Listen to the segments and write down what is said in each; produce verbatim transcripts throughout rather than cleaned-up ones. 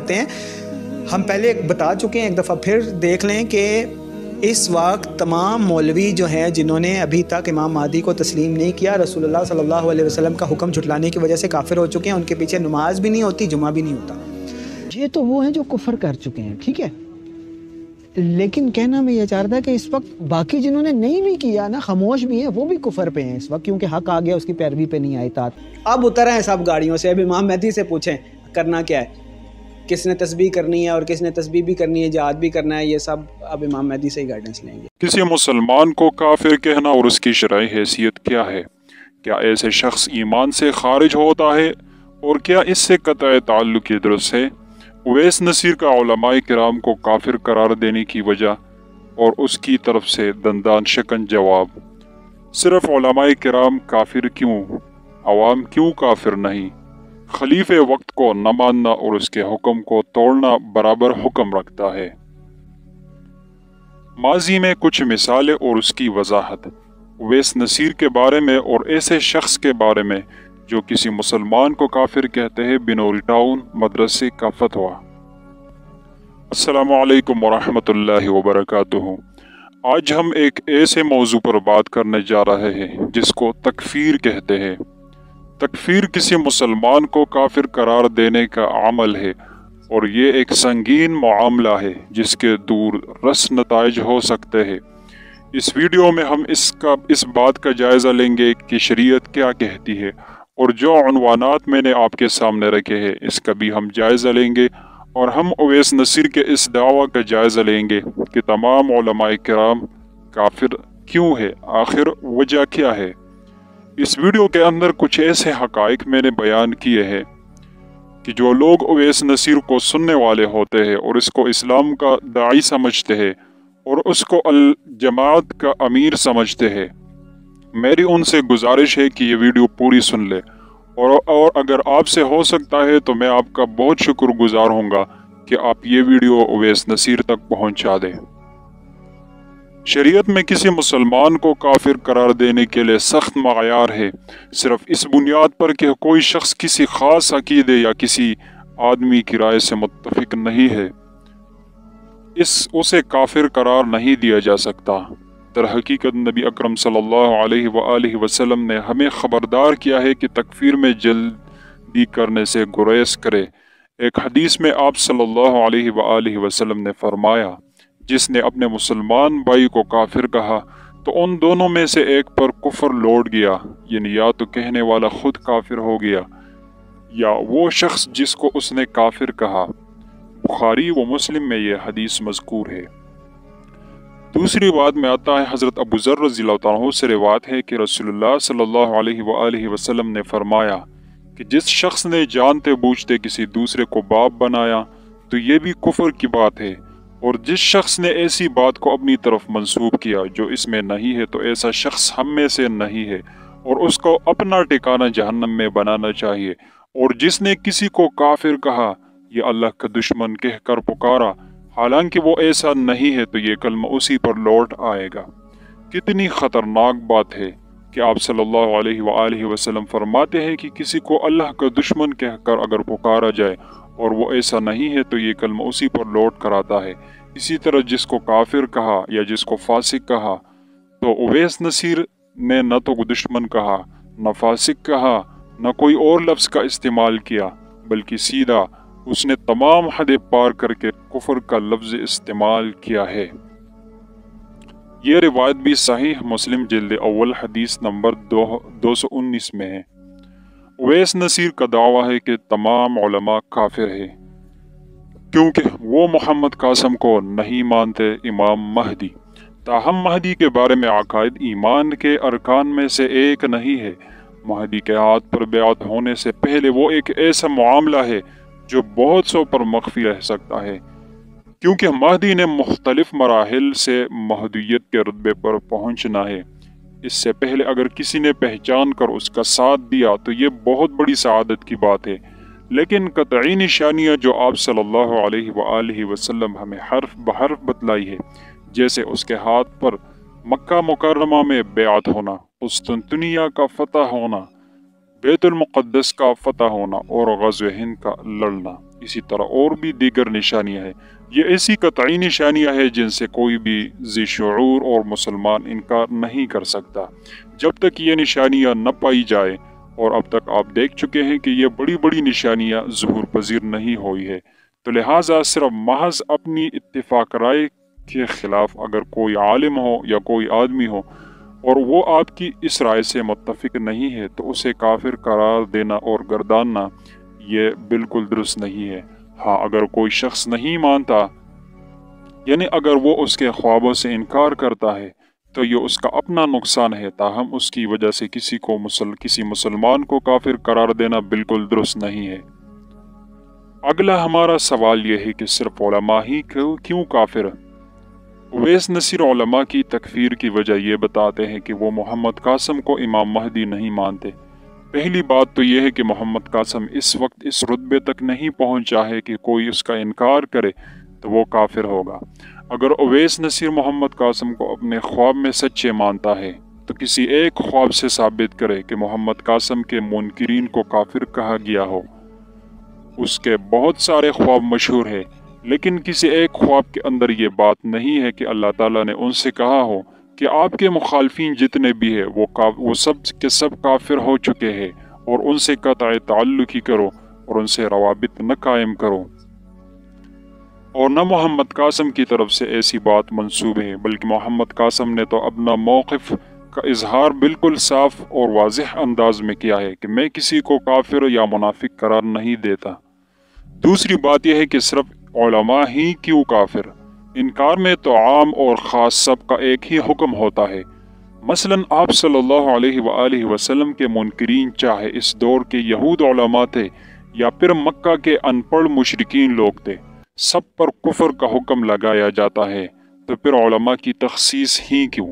کرتے ہیں. ہم پہلے بتا چکے ہیں، ایک دفعہ پھر دیکھ لیں کہ اس وقت تمام مولوی جو ہیں جنہوں نے ابھی تک امام مہدی کو تسلیم نہیں کیا، رسول اللہ صلی اللہ علیہ وسلم کا حکم جھٹلانے کی وجہ سے کافر ہو چکے ہیں. ان کے پیچھے نماز بھی نہیں ہوتی، جمعہ بھی نہیں ہوتا. یہ تو وہ ہیں جو کفر کر چکے ہیں، ٹھیک ہے. لیکن کہنا میں یہ چاہ رہا تھا کہ اس وقت باقی جنہوں نے نہیں بھی کیا نا، خاموش بھی ہیں، وہ بھی کفر پہ ہیں اس وقت، کیونکہ حق آ گیا، اس کی پیروی پہ نہیں آئی اطاعت. اب اتر ہیں سب گاڑیوں سے. اب امام مہدی سے پوچھیں کرنا کیا ہے، کس نے تسبیح کرنی ہے اور کس نے تسبیح بھی کرنی ہے، جہاد بھی کرنا ہے، یہ سب اب امام مہدی سے ہی گائیڈنس لیں گے. کسی مسلمان کو کافر کہنا اور اس کی شرعی حیثیت کیا ہے؟ کیا ایسے شخص ایمان سے خارج ہوتا ہے اور کیا اس سے قطع تعلق درست ہے؟ اویس نصیر کا علماء کرام کو کافر قرار دینے کی وجہ اور اس کی طرف سے دندان شکن جواب. صرف علماء کرام کافر کیوں، عوام کیوں کافر نہیں؟ خلیفہ وقت کو نہ ماننا اور اس کے حکم کو توڑنا برابر حکم رکھتا ہے. ماضی میں کچھ مثالیں اور اس کی وضاحت. اویس نصیر کے بارے میں اور ایسے شخص کے بارے میں جو کسی مسلمان کو کافر کہتے ہیں. بنوری ٹاؤن مدرسے کا فتویٰ. السلام علیکم ورحمۃ اللہ وبرکاتہ. آج ہم ایک ایسے موضوع پر بات کرنے جا رہے ہیں جس کو تکفیر کہتے ہیں. تکفیر کسی مسلمان کو کافر قرار دینے کا عمل ہے اور یہ ایک سنگین معاملہ ہے جس کے دور رس نتائج ہو سکتے ہیں. اس ویڈیو میں ہم اس کا اس بات کا جائزہ لیں گے کہ شریعت کیا کہتی ہے، اور جو عنوانات میں نے آپ کے سامنے رکھے ہیں اس کا بھی ہم جائزہ لیں گے، اور ہم اویس نصیر کے اس دعویٰ کا جائزہ لیں گے کہ تمام علماء کرام کافر کیوں ہے، آخر وجہ کیا ہے. اس ویڈیو کے اندر کچھ ایسے حقائق میں نے بیان کیے ہیں کہ جو لوگ اویس نصیر کو سننے والے ہوتے ہیں اور اس کو اسلام کا داعی سمجھتے ہیں اور اس کو الجماعت کا امیر سمجھتے ہیں، میری ان سے گزارش ہے کہ یہ ویڈیو پوری سن لے، اور اور اگر آپ سے ہو سکتا ہے تو میں آپ کا بہت شکر گزار ہوں گا کہ آپ یہ ویڈیو اویس نصیر تک پہنچا دیں. شریعت میں کسی مسلمان کو کافر قرار دینے کے لیے سخت معیار ہے، صرف اس بنیاد پر کہ کوئی شخص کسی خاص عقیدے یا کسی آدمی کی رائے سے متفق نہیں ہے، اس اسے کافر قرار نہیں دیا جا سکتا. در حقیقت نبی اکرم صلی اللہ علیہ وآلہ وسلم نے ہمیں خبردار کیا ہے کہ تکفیر میں جلدی کرنے سے گریز کرے. ایک حدیث میں آپ صلی اللہ علیہ وآلہ وسلم نے فرمایا، جس نے اپنے مسلمان بھائی کو کافر کہا تو ان دونوں میں سے ایک پر کفر لوٹ گیا، یعنی یا تو کہنے والا خود کافر ہو گیا یا وہ شخص جس کو اس نے کافر کہا. بخاری و مسلم میں یہ حدیث مذکور ہے. دوسری بات میں آتا ہے، حضرت ابو ذر رضی اللہ عنہ سے روایت ہے کہ رسول اللہ صلی اللہ علیہ وآلہ وسلم نے فرمایا کہ جس شخص نے جانتے بوجھتے کسی دوسرے کو باپ بنایا تو یہ بھی کفر کی بات ہے، اور جس شخص نے ایسی بات کو اپنی طرف منسوب کیا جو اس میں نہیں ہے تو ایسا شخص ہم میں سے نہیں ہے، اور اس کو اپنا ٹھکانہ جہنم میں بنانا چاہیے. اور جس نے کسی کو کافر کہا یا اللہ کا دشمن کہہ کر پکارا حالانکہ وہ ایسا نہیں ہے تو یہ کلمہ اسی پر لوٹ آئے گا. کتنی خطرناک بات ہے کہ آپ صلی اللہ علیہ وآلہ وسلم فرماتے ہیں کہ کسی کو اللہ کا دشمن کہہ کر اگر پکارا جائے اور وہ ایسا نہیں ہے تو یہ کلمہ اسی پر لوٹ کر آتا ہے. اسی طرح جس کو کافر کہا یا جس کو فاسق کہا، تو اویس نصیر نے نہ تو دشمن کہا، نہ فاسق کہا، نہ کوئی اور لفظ کا استعمال کیا، بلکہ سیدھا اس نے تمام حد پار کر کے کفر کا لفظ استعمال کیا ہے. یہ روایت بھی صحیح مسلم جلد اول حدیث نمبر دو دو سو انیس میں ہے. اویس نصیر کا دعویٰ ہے کہ تمام علماء کافر ہیں کیونکہ وہ محمد قاسم کو نہیں مانتے امام مہدی. تاہم مہدی کے بارے میں عقائد ایمان کے ارکان میں سے ایک نہیں ہے. مہدی کے ہاتھ پر بیعت ہونے سے پہلے وہ ایک ایسا معاملہ ہے جو بہت سو پر مخفی رہ سکتا ہے، کیونکہ مہدی نے مختلف مراحل سے مہدیت کے رتبے پر پہنچنا ہے. اس سے پہلے اگر کسی نے پہچان کر اس کا ساتھ دیا تو یہ بہت بڑی سعادت کی بات ہے، لیکن قطعی نشانیاں جو آپ صلی اللہ علیہ وآلہ وسلم ہمیں حرف بحرف بتلائی ہے، جیسے اس کے ہاتھ پر مکہ مکرمہ میں بیعت ہونا، قسطنطنیہ کا فتح ہونا، بیت المقدس کا فتح ہونا اور غزوہ ہند کا لڑنا، اسی طرح اور بھی دیگر نشانیاں ہیں۔ یہ ایسی قطعی نشانیاں ہیں جن سے کوئی بھی ذی شعور اور مسلمان انکار نہیں کر سکتا جب تک یہ نشانیاں نہ پائی جائے، اور اب تک آپ دیکھ چکے ہیں کہ یہ بڑی بڑی نشانیاں ظہور پذیر نہیں ہوئی ہے۔ تو لہٰذا صرف محض اپنی اتفاق رائے کے خلاف اگر کوئی عالم ہو یا کوئی آدمی ہو اور وہ آپ کی اس رائے سے متفق نہیں ہے تو اسے کافر قرار دینا اور گرداننا یہ بالکل درست نہیں ہے۔ ہاں، اگر کوئی شخص نہیں مانتا، یعنی اگر وہ اس کے خوابوں سے انکار کرتا ہے تو یہ اس کا اپنا نقصان ہے، تاہم اس کی وجہ سے کسی کو مسل کسی مسلمان کو کافر قرار دینا بالکل درست نہیں ہے۔ اگلا ہمارا سوال یہ ہے کہ صرف علماء ہی کیوں کافر؟ اویس نصیر علماء کی تکفیر کی وجہ یہ بتاتے ہیں کہ وہ محمد قاسم کو امام مہدی نہیں مانتے۔ پہلی بات تو یہ ہے کہ محمد قاسم اس وقت اس رتبے تک نہیں پہنچا ہے کہ کوئی اس کا انکار کرے تو وہ کافر ہوگا۔ اگر اویس نصیر محمد قاسم کو اپنے خواب میں سچے مانتا ہے تو کسی ایک خواب سے ثابت کرے کہ محمد قاسم کے منکرین کو کافر کہا گیا ہو۔ اس کے بہت سارے خواب مشہور ہیں، لیکن کسی ایک خواب کے اندر یہ بات نہیں ہے کہ اللہ تعالیٰ نے ان سے کہا ہو کہ آپ کے مخالفین جتنے بھی ہیں وہ وہ سب کے سب کافر ہو چکے ہیں اور ان سے قطع تعلق ہی کرو اور ان سے روابط نہ قائم کرو۔ اور نہ محمد قاسم کی طرف سے ایسی بات منسوب ہے، بلکہ محمد قاسم نے تو اپنا موقف کا اظہار بالکل صاف اور واضح انداز میں کیا ہے کہ میں کسی کو کافر یا منافق قرار نہیں دیتا۔ دوسری بات یہ ہے کہ صرف علماء ہی کیوں کافر؟ انکار میں تو عام اور خاص سب کا ایک ہی حکم ہوتا ہے۔ مثلاً آپ صلی اللہ علیہ وآلہ وسلم کے منکرین چاہے اس دور کے یہود علماء تھے یا پھر مکہ کے ان پڑھ مشرکین لوگ تھے، سب پر کفر کا حکم لگایا جاتا ہے، تو پھر علماء کی تخصیص ہی کیوں؟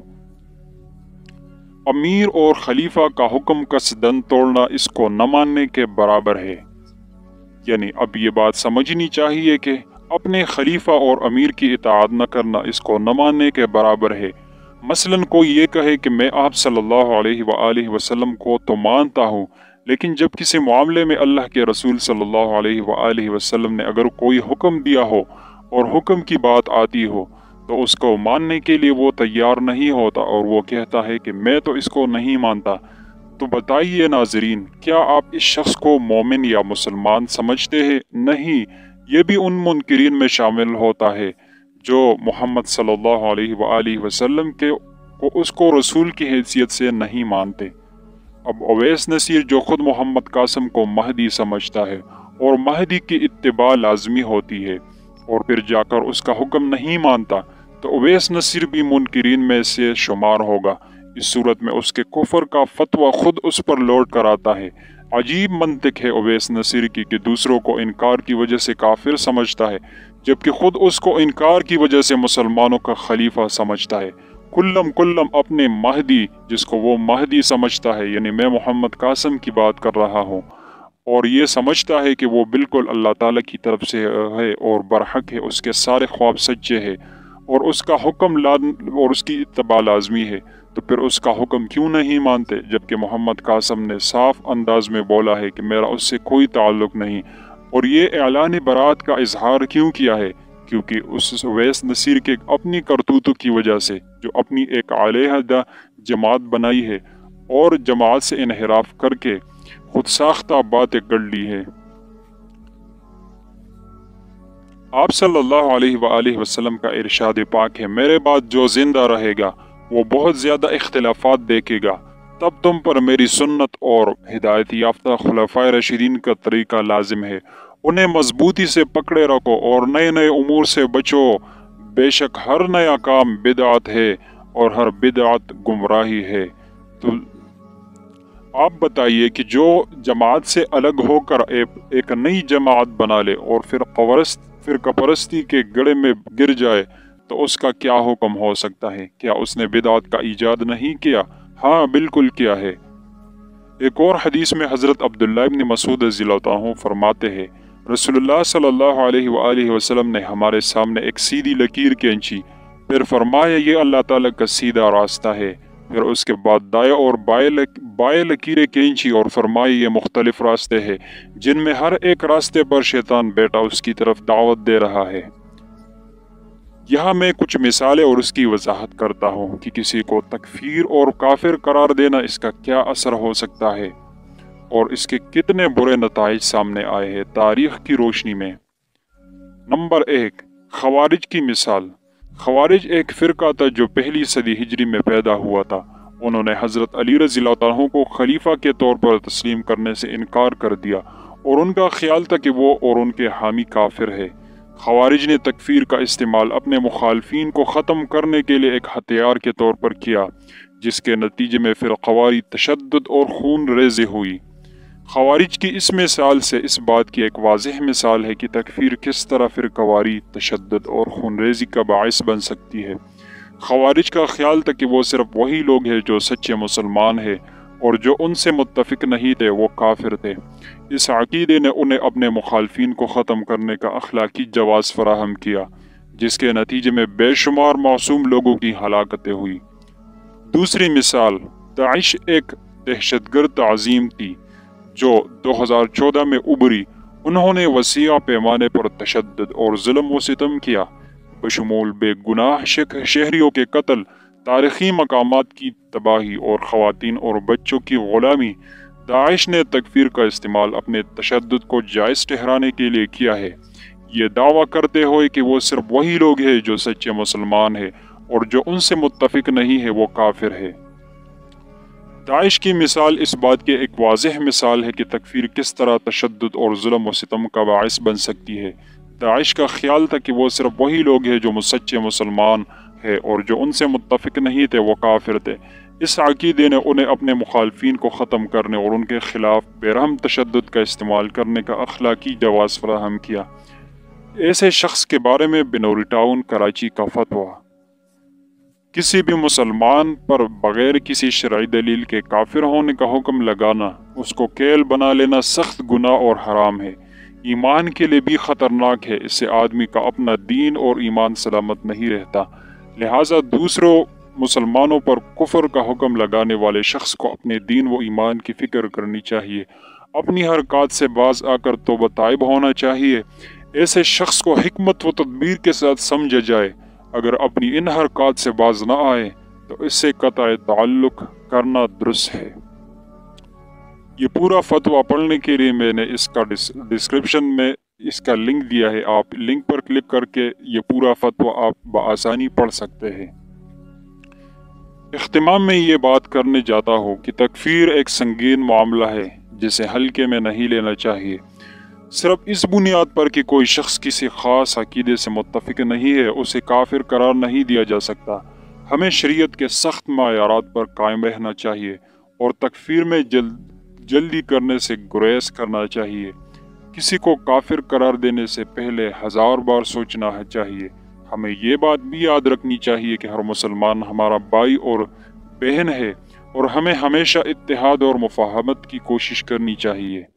امیر اور خلیفہ کا حکم قصدن توڑنا اس کو نہ ماننے کے برابر ہے۔ یعنی اب یہ بات سمجھنی چاہیے کہ اپنے خلیفہ اور امیر کی اطاعت نہ کرنا اس کو نہ ماننے کے برابر ہے۔ مثلاً کوئی یہ کہے کہ میں آپ صلی اللہ علیہ وآلہ وسلم کو تو مانتا ہوں، لیکن جب کسی معاملے میں اللہ کے رسول صلی اللہ علیہ وآلہ وسلم نے اگر کوئی حکم دیا ہو اور حکم کی بات آتی ہو تو اس کو ماننے کے لیے وہ تیار نہیں ہوتا اور وہ کہتا ہے کہ میں تو اس کو نہیں مانتا، تو بتائیے ناظرین، کیا آپ اس شخص کو مومن یا مسلمان سمجھتے ہیں؟ نہیں، یہ بھی ان منکرین میں شامل ہوتا ہے جو محمد صلی اللہ علیہ وآلہ وسلم کے کو اس کو رسول کی حیثیت سے نہیں مانتے۔ اب اویس نصیر جو خود محمد قاسم کو مہدی سمجھتا ہے اور مہدی کی اتباع لازمی ہوتی ہے اور پھر جا کر اس کا حکم نہیں مانتا، تو اویس نصیر بھی منکرین میں سے شمار ہوگا۔ اس صورت میں اس کے کفر کا فتویٰ خود اس پر لوٹ کر آتا ہے۔ عجیب منطق ہے اویس نصیر کی کہ دوسروں کو انکار کی وجہ سے کافر سمجھتا ہے جبکہ خود اس کو انکار کی وجہ سے مسلمانوں کا خلیفہ سمجھتا ہے۔ کلم کلم اپنے مہدی، جس کو وہ مہدی سمجھتا ہے، یعنی میں محمد قاسم کی بات کر رہا ہوں، اور یہ سمجھتا ہے کہ وہ بالکل اللہ تعالیٰ کی طرف سے ہے اور برحق ہے، اس کے سارے خواب سچے ہیں اور اس کا حکم اور اس کی اتباع لازمی ہے، تو پھر اس کا حکم کیوں نہیں مانتے؟ جبکہ محمد قاسم نے صاف انداز میں بولا ہے کہ میرا اس سے کوئی تعلق نہیں، اور یہ اعلان برات کا اظہار کیوں کیا ہے؟ کیونکہ اس اویس نصیر کے اپنی کرتوتوں کی وجہ سے جو اپنی ایک علیحدہ جماعت بنائی ہے اور جماعت سے انحراف کر کے خود ساختہ باتیں کر لی ہے۔ آپ صلی اللہ علیہ وآلہ وسلم کا ارشاد پاک ہے، میرے بعد جو زندہ رہے گا وہ بہت زیادہ اختلافات دیکھے گا، تب تم پر میری سنت اور ہدایت یافتہ خلفائے راشدین کا طریقہ لازم ہے، انہیں مضبوطی سے پکڑے رکھو اور نئے نئے امور سے بچو، بے شک ہر نیا کام بدعت ہے اور ہر بدعت گمراہی ہے۔ تو آپ بتائیے کہ جو جماعت سے الگ ہو کر ایک نئی جماعت بنا لے اور پھر قورست فرقہ پرستی کے گڑھے میں گر جائے تو اس کا کیا حکم ہو سکتا ہے؟ کیا اس نے بدعت کا ایجاد نہیں کیا؟ ہاں بالکل کیا ہے۔ ایک اور حدیث میں حضرت عبداللہ ابن مسعود رضی اللہ عنہ فرماتے ہیں، رسول اللہ صلی اللہ علیہ وآلہ وسلم نے ہمارے سامنے ایک سیدھی لکیر کھینچی، پھر فرمایا یہ اللہ تعالیٰ کا سیدھا راستہ ہے، پھر اس کے بعد دائیں اور بائیں لکیریں کھینچی اور فرمائی یہ مختلف راستے ہیں جن میں ہر ایک راستے پر شیطان بیٹا اس کی طرف دعوت دے رہا ہے۔ یہاں میں کچھ مثالیں اور اس کی وضاحت کرتا ہوں کہ کسی کو تکفیر اور کافر قرار دینا اس کا کیا اثر ہو سکتا ہے اور اس کے کتنے برے نتائج سامنے آئے ہیں تاریخ کی روشنی میں۔ نمبر ایک، خوارج کی مثال۔ خوارج ایک فرقہ تھا جو پہلی صدی ہجری میں پیدا ہوا تھا۔ انہوں نے حضرت علی رضی اللہ عنہ کو خلیفہ کے طور پر تسلیم کرنے سے انکار کر دیا اور ان کا خیال تھا کہ وہ اور ان کے حامی کافر ہے۔ خوارج نے تکفیر کا استعمال اپنے مخالفین کو ختم کرنے کے لیے ایک ہتھیار کے طور پر کیا، جس کے نتیجے میں فرقواری تشدد اور خون ریزی ہوئی۔ خوارج کی اس مثال سے اس بات کی ایک واضح مثال ہے کہ تکفیر کس طرح فرقواری تشدد اور خون ریزی کا باعث بن سکتی ہے۔ خوارج کا خیال تھا کہ وہ صرف وہی لوگ ہیں جو سچے مسلمان ہیں اور جو ان سے متفق نہیں تھے وہ کافر تھے۔ اس عقیدے نے انہیں اپنے مخالفین کو ختم کرنے کا اخلاقی جواز فراہم کیا، جس کے نتیجے میں بے شمار معصوم لوگوں کی ہلاکتیں ہوئی۔ دوسری مثال، داعش ایک دہشت گرد تنظیم تھی جو دو ہزار چودہ میں ابھری۔ انہوں نے وسیع پیمانے پر تشدد اور ظلم و ستم کیا، بشمول بے گناہ شہریوں کے قتل، تاریخی مقامات کی تباہی اور خواتین اور بچوں کی غلامی۔ داعش نے تکفیر کا استعمال اپنے تشدد کو جائز ٹھہرانے کے لیے کیا ہے، یہ دعویٰ کرتے ہوئے کہ وہ صرف وہی لوگ ہیں جو سچے مسلمان ہیں اور جو ان سے متفق نہیں ہے وہ کافر ہے۔ داعش کی مثال اس بات کی ایک واضح مثال ہے کہ تکفیر کس طرح تشدد اور ظلم و ستم کا باعث بن سکتی ہے۔ داعش کا خیال تھا کہ وہ صرف وہی لوگ ہیں جو سچے مسلمان ہیں اور جو ان سے متفق نہیں تھے وہ کافر تھے۔ اس عقیدے نے انہیں اپنے مخالفین کو ختم کرنے اور ان کے خلاف بے رحم تشدد کا استعمال کرنے کا اخلاقی جواز فراہم کیا۔ ایسے شخص کے بارے میں بنوری ٹاؤن کراچی کا فتویٰ: کسی بھی مسلمان پر بغیر کسی شرعی دلیل کے کافر ہونے کا حکم لگانا، اس کو کیل بنا لینا سخت گناہ اور حرام ہے، ایمان کے لیے بھی خطرناک ہے۔ اس سے آدمی کا اپنا دین اور ایمان سلامت نہیں رہتا۔ لہٰذا دوسروں مسلمانوں پر کفر کا حکم لگانے والے شخص کو اپنے دین و ایمان کی فکر کرنی چاہیے، اپنی حرکات سے باز آ کر توبہ طائب ہونا چاہیے۔ ایسے شخص کو حکمت و تدبیر کے ساتھ سمجھا جائے، اگر اپنی ان حرکات سے باز نہ آئے تو اس سے قطع تعلق کرنا درست ہے۔ یہ پورا فتویٰ پڑھنے کے لیے میں نے اس کا ڈسکرپشن میں اس کا لنک دیا ہے، آپ لنک پر کلک کر کے یہ پورا فتویٰ آپ بآسانی پڑھ سکتے ہیں۔ اختتام میں یہ بات کرنے جاتا ہوں کہ تکفیر ایک سنگین معاملہ ہے جسے ہلکے میں نہیں لینا چاہیے۔ صرف اس بنیاد پر کہ کوئی شخص کسی خاص عقیدے سے متفق نہیں ہے اسے کافر قرار نہیں دیا جا سکتا۔ ہمیں شریعت کے سخت معیارات پر قائم رہنا چاہیے اور تکفیر میں جلد جلدی کرنے سے گریز کرنا چاہیے۔ کسی کو کافر قرار دینے سے پہلے ہزار بار سوچنا چاہیے۔ ہمیں یہ بات بھی یاد رکھنی چاہیے کہ ہر مسلمان ہمارا بھائی اور بہن ہے اور ہمیں ہمیشہ اتحاد اور مفاہمت کی کوشش کرنی چاہیے۔